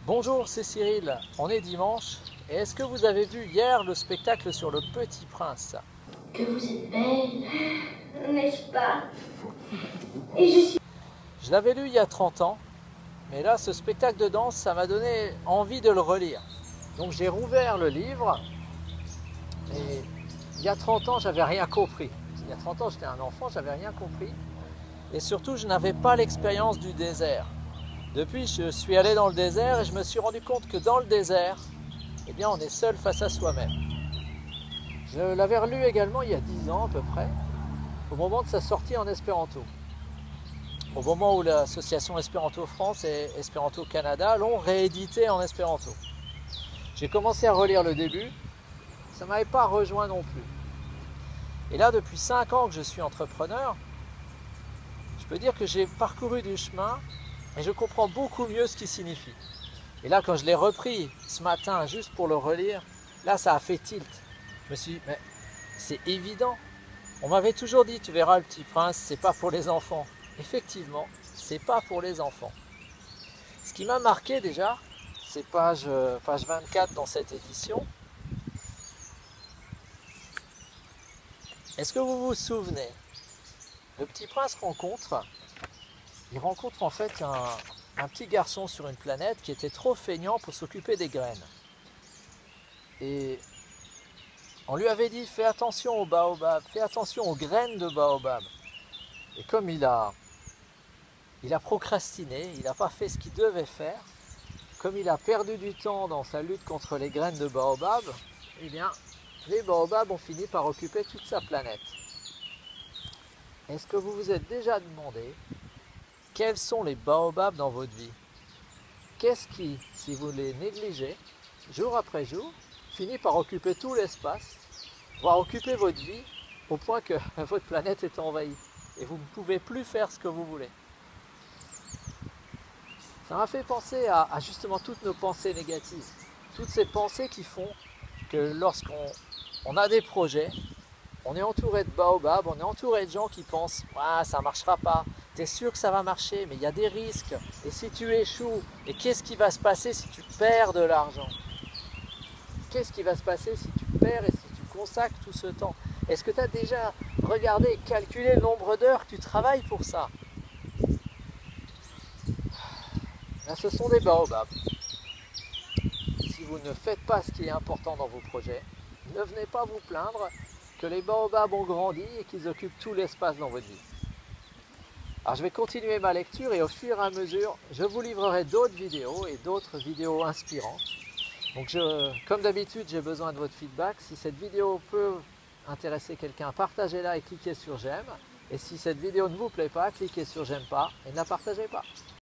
Bonjour, c'est Cyril, on est dimanche, et est-ce que vous avez vu hier le spectacle sur le Petit Prince? Que vous êtes belle, n'est-ce pas? Je l'avais lu il y a 30 ans, mais là ce spectacle de danse, ça m'a donné envie de le relire. Donc j'ai rouvert le livre, et il y a 30 ans, j'avais rien compris. Il y a 30 ans, j'étais un enfant, j'avais rien compris, et surtout, je n'avais pas l'expérience du désert. Depuis, je suis allé dans le désert et je me suis rendu compte que dans le désert, eh bien, on est seul face à soi-même. Je l'avais relu également il y a 10 ans à peu près, au moment de sa sortie en espéranto. Au moment où l'association Espéranto France et Espéranto Canada l'ont réédité en espéranto. J'ai commencé à relire le début, ça ne m'avait pas rejoint non plus. Et là, depuis 5 ans que je suis entrepreneur, je peux dire que j'ai parcouru du chemin et je comprends beaucoup mieux ce qu'il signifie. Et là, quand je l'ai repris ce matin juste pour le relire, là, ça a fait tilt. Je me suis dit, mais c'est évident. On m'avait toujours dit, tu verras le Petit Prince, c'est pas pour les enfants. Effectivement, c'est pas pour les enfants. Ce qui m'a marqué déjà, c'est page 24 dans cette édition. Est-ce que vous vous souvenez? Le Petit Prince il rencontre en fait un petit garçon sur une planète qui était trop feignant pour s'occuper des graines. Et on lui avait dit, fais attention aux baobabs, fais attention aux graines de baobab. Et comme il a procrastiné, il n'a pas fait ce qu'il devait faire, comme il a perdu du temps dans sa lutte contre les graines de baobab, eh bien, les baobabs ont fini par occuper toute sa planète. Est-ce que vous vous êtes déjà demandé quels sont les baobabs dans votre vie? Qu'est-ce qui, si vous les négligez, jour après jour, finit par occuper tout l'espace, voire occuper votre vie au point que votre planète est envahie et vous ne pouvez plus faire ce que vous voulez? Ça m'a fait penser à justement toutes nos pensées négatives, toutes ces pensées qui font que lorsqu'on a des projets, on est entouré de baobabs, on est entouré de gens qui pensent ah, ça ne marchera pas, tu es sûr que ça va marcher, mais il y a des risques, et si tu échoues, et qu'est-ce qui va se passer si tu perds de l'argent? Qu'est-ce qui va se passer si tu perds et si tu consacres tout ce temps? Est-ce que tu as déjà regardé et calculé le nombre d'heures que tu travailles pour ça? Là, ce sont des baobabs. Si vous ne faites pas ce qui est important dans vos projets, ne venez pas vous plaindre que les baobabs ont grandi et qu'ils occupent tout l'espace dans votre vie. Alors je vais continuer ma lecture et au fur et à mesure, je vous livrerai d'autres vidéos et d'autres vidéos inspirantes. Donc comme d'habitude, j'ai besoin de votre feedback. Si cette vidéo peut intéresser quelqu'un, partagez-la et cliquez sur j'aime. Et si cette vidéo ne vous plaît pas, cliquez sur j'aime pas et ne la partagez pas.